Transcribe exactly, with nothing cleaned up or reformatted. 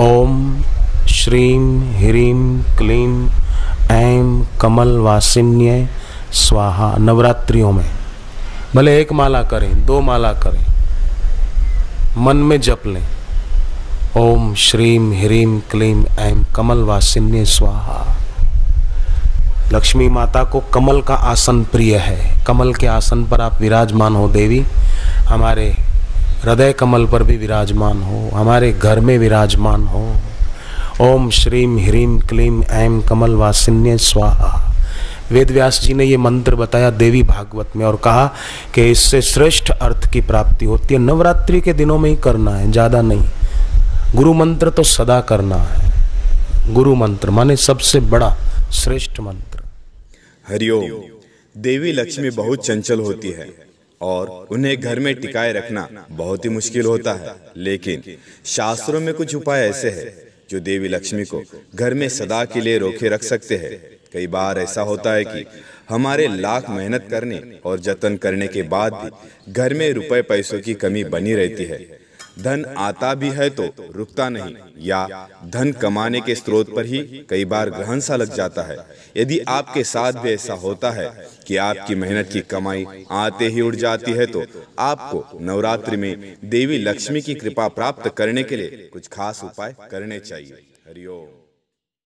ओम श्रीं ह्रीं क्लीं ऐं कमल वासिन्ये स्वाहा। नवरात्रियों में भले एक माला करें, दो माला करें, मन में जप लें ओम श्रीं ह्रीं क्लीं ऐं कमल वासिन्ये स्वाहा। लक्ष्मी माता को कमल का आसन प्रिय है। कमल के आसन पर आप विराजमान हो देवी, हमारे हृदय कमल पर भी विराजमान हो, हमारे घर में विराजमान हो। ओम श्रीं ह्रीं क्लीं ऐं कमल वासिन्ये स्वाहा। वेद व्यास जी ने ये मंत्र बताया देवी भागवत में और कहा कि इससे श्रेष्ठ अर्थ की प्राप्ति होती है। नवरात्रि के दिनों में ही करना है, ज्यादा नहीं। गुरु मंत्र तो सदा करना है। गुरु मंत्र माने सबसे बड़ा श्रेष्ठ मंत्र। हरिओम। देवी लक्ष्मी बहुत चंचल होती है और उन्हें घर में टिकाए रखना बहुत ही मुश्किल होता है, लेकिन शास्त्रों में कुछ उपाय ऐसे हैं जो देवी लक्ष्मी को घर में सदा के लिए रोके रख सकते हैं। कई बार ऐसा होता है कि हमारे लाख मेहनत करने और जतन करने के बाद भी घर में रुपए पैसों की कमी बनी रहती है। धन आता भी है तो रुकता नहीं, या धन कमाने के स्रोत पर ही कई बार ग्रहण सा लग जाता है। यदि आपके साथ भी ऐसा होता है कि आपकी मेहनत की कमाई आते ही उड़ जाती है, तो आपको नवरात्रि में देवी लक्ष्मी की कृपा प्राप्त करने के लिए कुछ खास उपाय करने चाहिए। हरिओम।